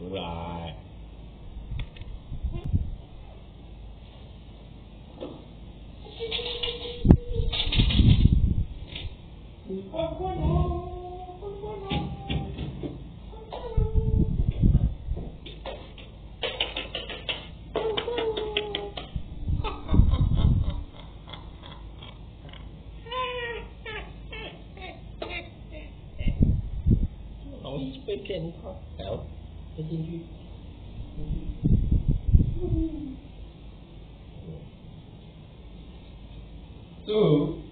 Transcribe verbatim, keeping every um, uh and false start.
出来。快快喽！快快喽！容易被骗到，来哦，再进去。嗯。